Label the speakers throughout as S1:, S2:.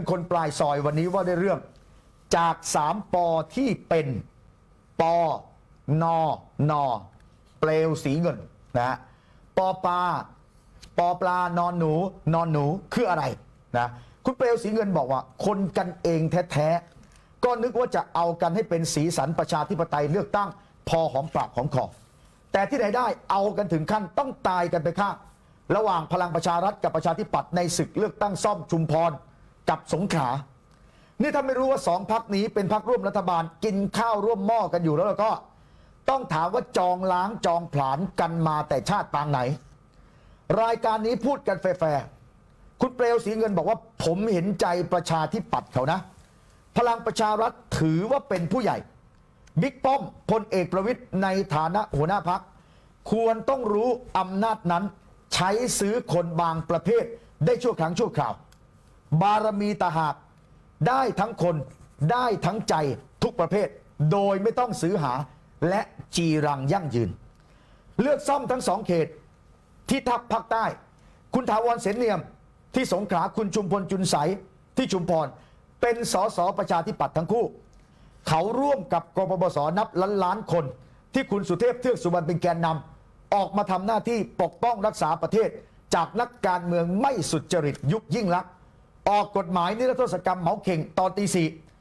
S1: คนปลายซอยวันนี้ว่าได้เรื่องจาก3 ปที่เป็นปนนเปลวสีเงินนะฮะปปลานอนหนูคืออะไรนะคุณเปลวสีเงินบอกว่าคนกันเองแท้ๆก็นึกว่าจะเอากันให้เป็นสีสันประชาธิปไตยเลือกตั้งพอหอมปากหอมคอแต่ที่ไหนได้เอากันถึงขั้นต้องตายกันไปข้างระหว่างพลังประชารัฐกับประชาธิปัตย์ในศึกเลือกตั้งซ่อมชุมพรกับสงขลานี่ถ้าไม่รู้ว่า2 พรรคนี้เป็นพรรคร่วมรัฐบาลกินข้าวร่วมหม้อกันอยู่แล้วก็ต้องถามว่าจองล้างจองผลาญกันมาแต่ชาติปางไหนรายการนี้พูดกันแฟร์คุณเปลวสีเงินบอกว่าผมเห็นใจประชาธิปัตย์เขานะพลังประชารัฐถือว่าเป็นผู้ใหญ่บิ๊กป้อมพลเอกประวิตรในฐานะหัวหน้าพรรคควรต้องรู้อำนาจนั้นใช้ซื้อคนบางประเภทได้ชั่วครั้งชั่วคราวบารมีตาหากได้ทั้งคนได้ทั้งใจทุกประเภทโดยไม่ต้องซื้อหาและจีรังยั่งยืนเลือกซ่อมทั้ง2 เขตที่ทัพภาคใต้คุณถาวรเสนเนียมที่สงขลาคุณชุมพลจุนใสที่ชุมพรเป็นสสประชาธิปัตย์ทั้งคู่เขาร่วมกับกปปสนับล้านคนที่คุณสุเทพเทือกสุบรรณเป็นแกนนำออกมาทำหน้าที่ปกป้องรักษาประเทศจากนักการเมืองไม่สุจริตยุคยิ่งลักษณ์ออกกฎหมายนิรโทษกรรมเหมาเข่งตอนตี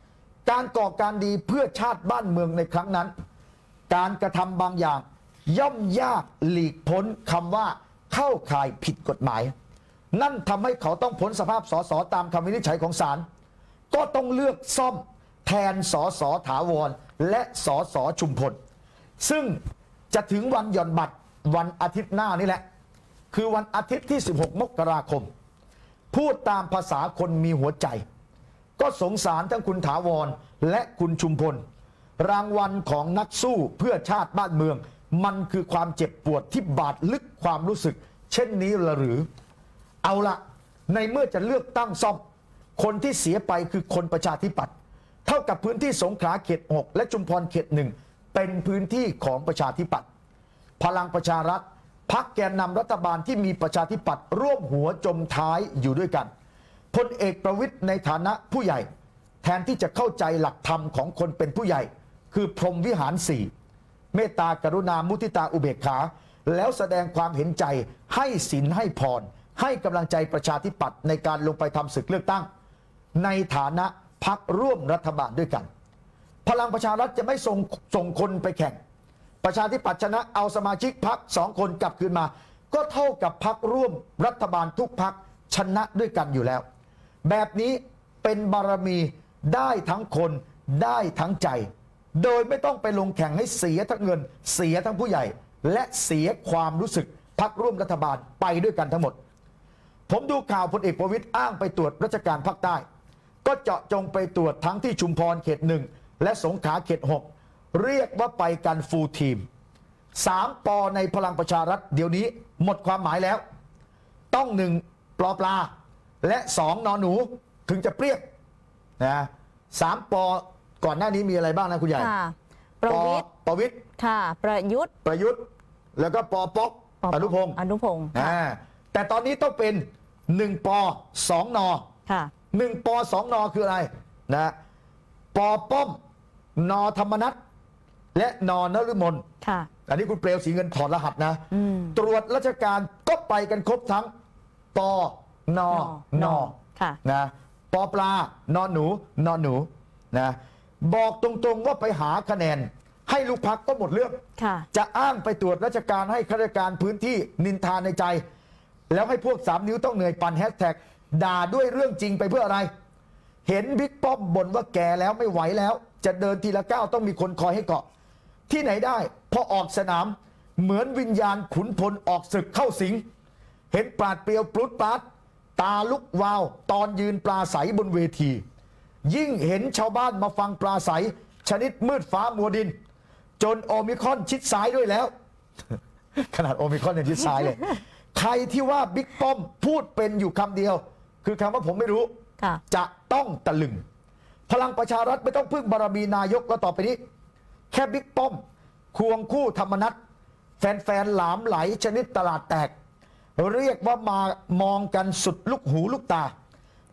S1: 4การก่อการดีเพื่อชาติบ้านเมืองในครั้งนั้นการกระทำบางอย่างย่อมยากหลีกพ้นคำว่าเข้าข่ายผิดกฎหมายนั่นทำให้เขาต้องพ้นสภาพสสตามคำวินิจฉัยของศาลก็ต้องเลือกซ่อมแทนสสถาวรและสสชุมพลซึ่งจะถึงวันหย่อนบัตรวันอาทิตย์หน้านี่แหละคือวันอาทิตย์ที่16 มกราคมพูดตามภาษาคนมีหัวใจก็สงสารทั้งคุณถาวรและคุณชุมพลรางวัลของนักสู้เพื่อชาติบ้านเมืองมันคือความเจ็บปวดที่บาดลึกความรู้สึกเช่นนี้ละหรือเอาละในเมื่อจะเลือกตั้งซ่อมคนที่เสียไปคือคนประชาธิปัตย์เท่ากับพื้นที่สงขลาเขต 6และชุมพรเขต 1เป็นพื้นที่ของประชาธิปัตย์พลังประชารัฐพรรคแกนนำรัฐบาลที่มีประชาธิปัตย์ร่วมหัวจมท้ายอยู่ด้วยกันพลเอกประวิตรในฐานะผู้ใหญ่แทนที่จะเข้าใจหลักธรรมของคนเป็นผู้ใหญ่คือพรหมวิหาร 4เมตตากรุณามุทิตาอุเบกขาแล้วแสดงความเห็นใจให้ศีลให้พรให้กำลังใจประชาธิปัตย์ในการลงไปทำศึกเลือกตั้งในฐานะพรรคร่วมรัฐบาลด้วยกันพลังประชารัฐจะไม่ส่งคนไปแข่งประชาธิปัตย์ชนะเอาสมาชิกพรรค2 คนกลับคืนมาก็เท่ากับพรรคร่วมรัฐบาลทุกพรรคชนะด้วยกันอยู่แล้วแบบนี้เป็นบารมีได้ทั้งคนได้ทั้งใจโดยไม่ต้องไปลงแข่งให้เสียทั้งเงินเสียทั้งผู้ใหญ่และเสียความรู้สึกพรรคร่วมรัฐบาลไปด้วยกันทั้งหมดผมดูข่าวพลเอกประวิตรอ้างไปตรวจราชการภาคใต้ก็เจาะจงไปตรวจทั้งที่ชุมพรเขต 1และสงขลาเขต 6เรียกว่าไปกันฟูลทีม3 ปในพลังประชารัฐเดี๋ยวนี้หมดความหมายแล้วต้อง1 ปลาและ2 นอนหนูถึงจะเปรี้ยกนะ3 ปก่อนหน้านี้มีอะไรบ้างนะคุณใหญ่ประวิตร
S2: ค่ะประยุทธ์
S1: แล้วก็ป๊อกอนุพงศ์แต่ตอนนี้ต้องเป็น1 ป2 น
S2: ค่ะ
S1: 1 ป2 นคืออะไรนะปป้อมนธรรมนัสและนนฤมล
S2: ค่ะ
S1: อันนี้คุณเปลวสีเงินถอดรหัสนะตรวจราชการก็ไปกันครบทั้งปน
S2: ค่ะ
S1: นะปปลานอนหนูนะบอกตรงๆว่าไปหาคะแนนให้ลูกพักก็หมดเรื่องจะอ้างไปตรวจราชการให้ข้าราชการพื้นที่นินทาในใจแล้วให้พวก3 นิ้วต้องเหนื่อยปั่นแฮชแท็กด่าด้วยเรื่องจริงไปเพื่ออะไรเห็นบิ๊กป้อมบ่นว่าแก่แล้วไม่ไหวแล้วจะเดินทีละก้าวต้องมีคนคอยให้เกาะที่ไหนได้พอออกสนามเหมือนวิญญาณขุนพลออกศึกเข้าสิงเห็นปราดเปรียวปลุดปราดตาลุกวาวตอนยืนปลาใสบนเวทียิ่งเห็นชาวบ้านมาฟังปลาใสชนิดมืดฟ้ามัวดินจนโอมิครอนชิดซ้ายด้วยแล้ว ขนาดโอมิครอนยังชิดซ้ายเลย ใครที่ว่าบิ๊กป้อมพูดเป็นอยู่คำเดียวคือคำว่าผมไม่รู้จะต้องตะลึงพลังประชารัฐไม่ต้องพึ่งบารมีนายกก็ต่อไปนี้แค่บิ๊กป้อมควงคู่ธรรมนัสแฟนๆหลามไหลชนิดตลาดแตกเรียกว่ามามองกันสุดลูกหูลูกตา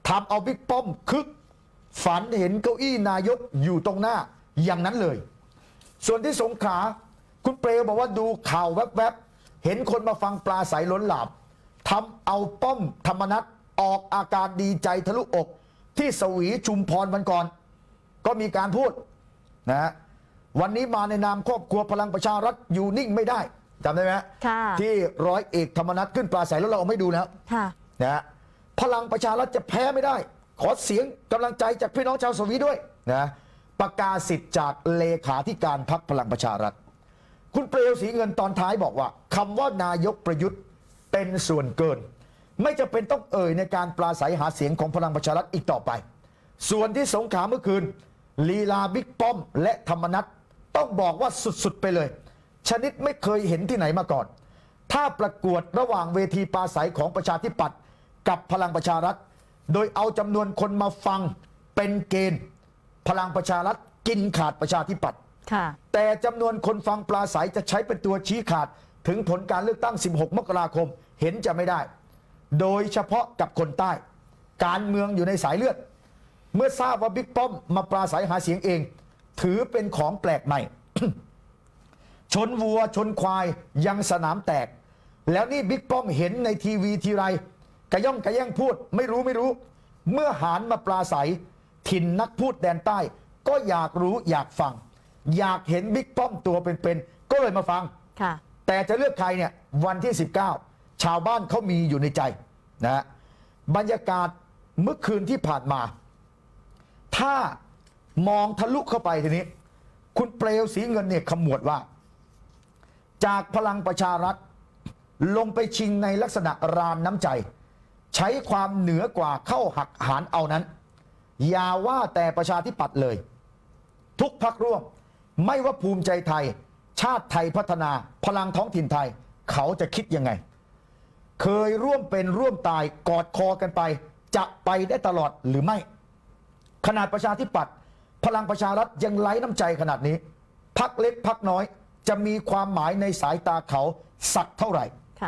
S1: ทำเอาบิ๊กป้อมคึกฝันเห็นเก้าอี้นายกอยู่ตรงหน้าอย่างนั้นเลยส่วนที่สงขลาคุณเปรมบอกว่าดูข่าวแวบๆเห็นคนมาฟังปลาใสล้นหลามทำเอาป้อมธรรมนัสออกอาการดีใจทะลุอกที่สวีชุมพรวันก่อนก็มีการพูดนะฮะวันนี้มาในนามครอบครัวพลังประชารัฐอยู่นิ่งไม่ได้จำได้ไหมที่ร้อยเอกธรรมนัสขึ้นปลาใสแล้วเราเอาไม่ดูแล้วนะฮะพลังประชารัฐจะแพ้ไม่ได้ขอเสียงกำลังใจจากพี่น้องชาวสวีด้วยนะประกาศสิทธิ์จากเลขาธิการพรรคพลังประชารัฐคุณเปลวศรีเงินตอนท้ายบอกว่าคำว่านายกประยุทธ์เป็นส่วนเกินไม่จำเป็นต้องเอ่ยในการปราศัยหาเสียงของพลังประชารัฐอีกต่อไปส่วนที่สงขลาเมื่อคืนลีลาบิ๊กป้อมและธรรมนัสต้องบอกว่าสุดๆไปเลยชนิดไม่เคยเห็นที่ไหนมาก่อนถ้าประกวดระหว่างเวทีปราศัยของประชาธิปัตย์กับพลังประชารัฐโดยเอาจำนวนคนมาฟังเป็นเกณฑ์พลังประชารัฐกินขาดประชาธิปัตย์แต่จำนวนคนฟังปราศัยจะใช้เป็นตัวชี้ขาดถึงผลการเลือกตั้ง16 มกราคมเห็นจะไม่ได้โดยเฉพาะกับคนใต้การเมืองอยู่ในสายเลือดเมื่อทราบว่าบิ๊กป้อมมาปราศัยหาเสียงเองถือเป็นของแปลกใหม่ ชนวัวชนควายยังสนามแตกแล้วนี่บิ๊กป้อมเห็นในทีวีทีไรกระย่องกระแย่งพูดไม่รู้เมื่อหารมาปราศัยถิ่นนักพูดแดนใต้ก็อยากรู้อยากฟังอยากเห็นบิ๊กป้อมตัวเป็นๆก็เลยมาฟังแต่จะเลือกใครเนี่ยวันที่19ชาวบ้านเขามีอยู่ในใจนะบรรยากาศเมื่อคืนที่ผ่านมาถ้ามองทะลุเข้าไปทีนี้คุณเปลวศรีเงินเนี่ยขมวดว่าจากพลังประชารัฐลงไปชิงในลักษณะรานน้ำใจใช้ความเหนือกว่าเข้าหักหารเอานั้นอย่าว่าแต่ประชาธิปัตย์เลยทุกพรรคร่วมไม่ว่าภูมิใจไทยชาติไทยพัฒนาพลังท้องถิ่นไทยเขาจะคิดยังไงเคยร่วมเป็นร่วมตายกอดคอกันไปจะไปได้ตลอดหรือไม่ขนาดประชาธิปัตย์พลังประชารัฐยังไร้น้ำใจขนาดนี้พรรคเล็กพรรคน้อยจะมีความหมายในสายตาเขาสักเท่าไหร่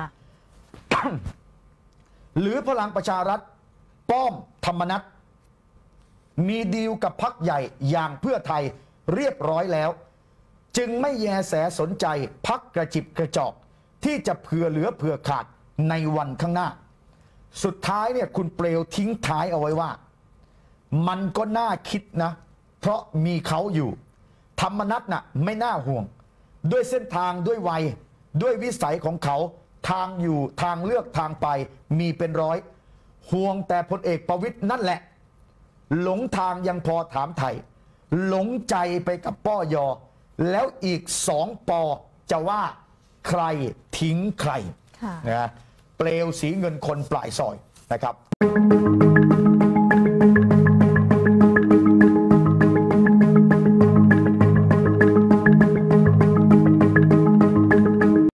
S1: หรือพลังประชารัฐป้อมธรรมนัสมีดีลกับพรรคใหญ่อย่างเพื่อไทยเรียบร้อยแล้วจึงไม่แยแสสนใจพรรคกระจิบกระจอกที่จะเผื่อเหลือเผื่อขาดในวันข้างหน้าสุดท้ายเนี่ยคุณเปลวทิ้งท้ายเอาไว้ว่ามันก็น่าคิดนะเพราะมีเขาอยู่ธรรมนัสน่ะไม่น่าห่วงด้วยเส้นทางด้วยวัยด้วยวิสัยของเขาทางอยู่ทางเลือกทางไปมีเป็นร้อยห่วงแต่พลเอกประวิตรนั่นแหละหลงทางยังพอถามไทยหลงใจไปกับป้อยอแล้วอีก2 ปอจะว่าใครทิ้งใครนะเปลวศรีเงินคนปลายซอยนะครับ